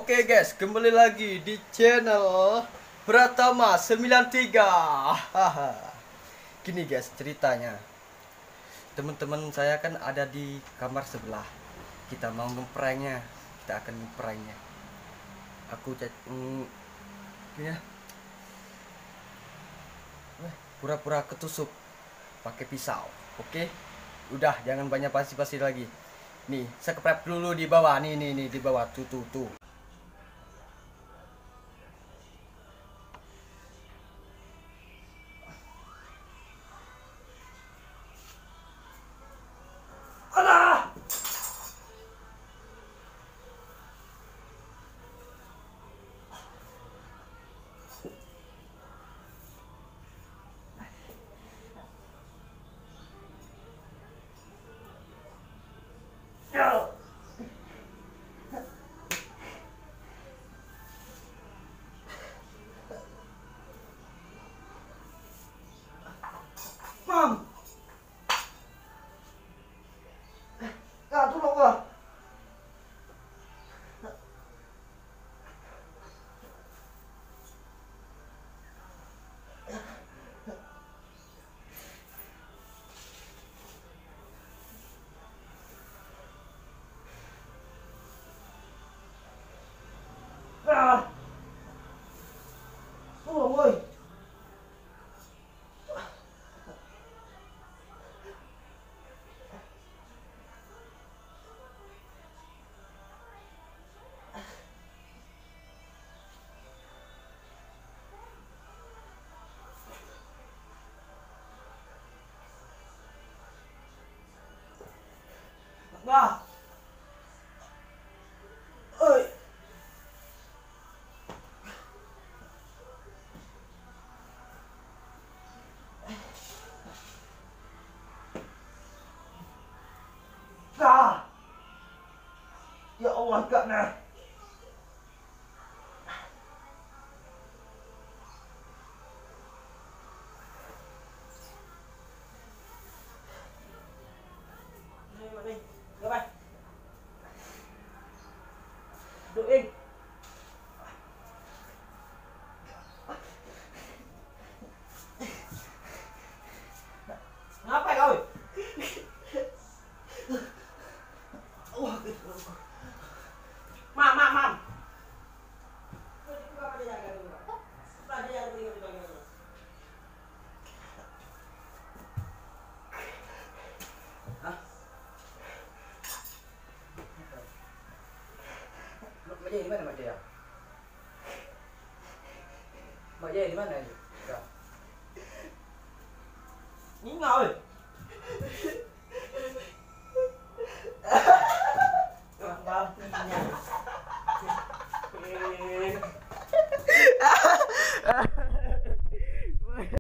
Oke guys, kembali lagi di channel Pratama 93. Haha. Gini guys ceritanya. Teman-teman saya kan ada di kamar sebelah. Kita mau ngepranknya. Kita akan ngepranknya. Aku ya. Pura-pura ketusuk pakai pisau. Oke. Udah, jangan banyak basi-basi lagi. Nih, subscribe dulu di bawah. Nih di bawah tuh. Mam, tolong ah. Tolong ơi. Ba ơi, Kak. Ya Allah, Kak nah. Đây, đưa bay. Đội in. Ngapain kau? Mam. Mak Jaya di mana Mak Jaya? Mak Jaya di mana? Ni ngau.